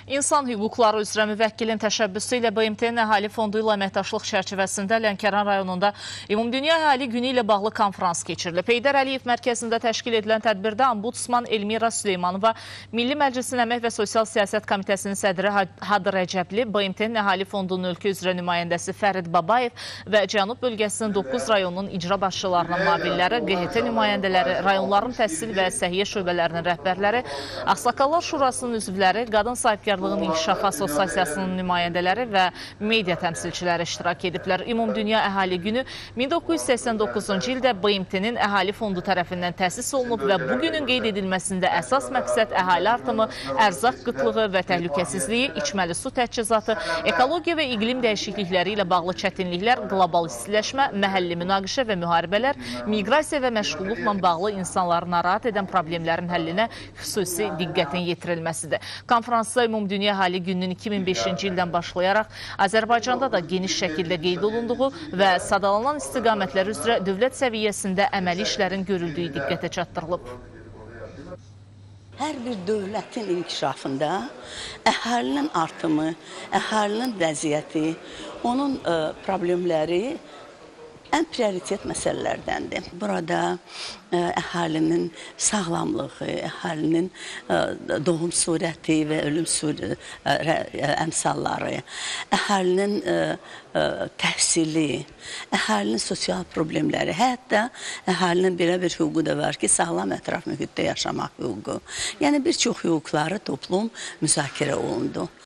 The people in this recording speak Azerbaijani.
İnsan hüquqları üzrə müvəkkilin təşəbbüsü ilə BMT-nin Əhali Fondu ilə əməkdaşlıq çərçivəsində Lənkəran rayonunda Ümumdünya Əhali Günü ilə bağlı konfrans keçirilib. Heydər Əliyev mərkəzində təşkil edilən tədbirdə Ombudsman Elmira Süleymanova, Milli Məclisin Əmək və Sosial Siyasət Komitəsinin sədri Hadı Rəcəbli, BMT-nin Əhali Fondunun ölkə üzrə nümayəndəsi Fərid Babayev və Cənub bölgəsinin 9 rayonunun icra başçılarının müavinləri, QHT nümayəndələri, rayonların təhsil və səhiyyə şöbələrinin rəhbərləri, Ağsaqqallar Şurasının üzvləri, Qadın Sahibkarlığın İnkişafı Assosiasiyasının nümayəndələri və media təmsilçiləri iştirak ediblər. Ümumdünya Əhali Günü 1989-cu ildə BMT-nin Əhali Fondu tərəfindən təsis olunub və bugünün qeyd edilməsində əsas məqsəd əhali artımı, ərzaq qıtlığı və təhlükəsizliyi, içməli su təchizatı, ekologiya və iqlim dəyişiklikləri ilə bağlı çətinliklər, qlobal istiləşmə, məhəlli münaqişə və müharibələr, miqrasiya və məşğulluqla bağlı insanları narahat edən problemlərin həllinə xüsusi diqqətin yetirilməsidir. Konferansda Ümumdünya Əhali Gününün 2005-ci ildən başlayaraq Azərbaycanda da geniş şəkildə qeyd olunduğu və sadalanan istiqamətlər üzrə dövlət səviyyəsində əməli işlərin görüldüyü diqqətə çatdırılıb. Hər bir dövlətin inkişafında əhalinin artımı, əhalinin vəziyyəti, onun problemləri ən prioritet məsələlərdəndir. Burada əhalinin sağlamlığı, əhalinin doğum surəti və ölüm əmsalları, əhalinin təhsili, əhalinin sosial problemləri, hətta əhalinin belə bir hüququ da var ki, sağlam ətraf mühitdə yaşamaq hüququ. Yəni, bir çox hüquqları toplum müzakirə olundu.